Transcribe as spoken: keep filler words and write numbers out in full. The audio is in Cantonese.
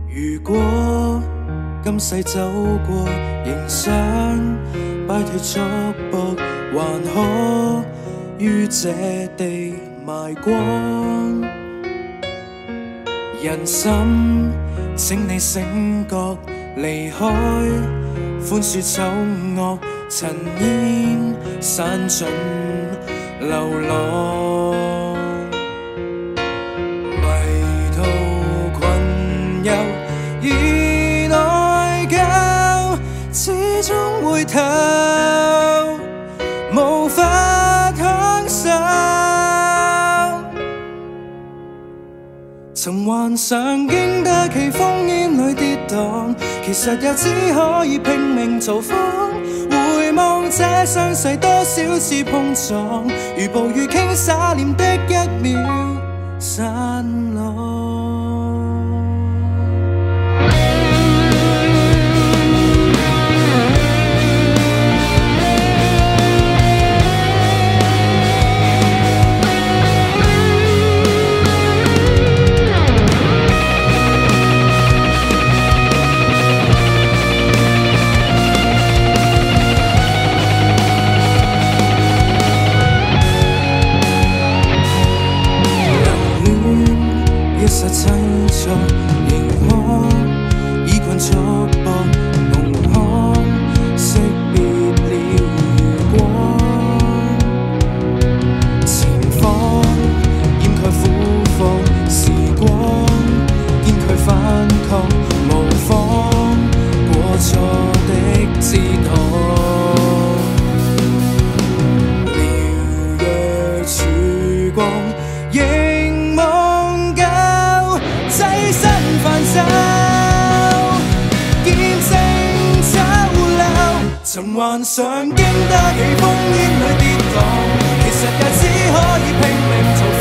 如果今世走過，仍想擺脱束縛，還可於這地埋光。人心，請你醒覺，離開寬恕醜惡，塵煙散盡流浪。迷途困遊，而內疚始終回頭，無法享受。曾幻想經得起烽煙裏跌宕，其實也只可以拼命造訪。回望這雙世多少次碰撞，如暴雨傾灑臉的一秒散落。實製作熒光，衣裙束縛濃康，識別了餘光。前方掩蓋苦況時光，堅拒反抗，模仿過錯的姿態。燎若曙光，凝望棲身繁手，見證醜陋。曾幻想經得起烽煙裏跌宕，其實也只可以拼命做。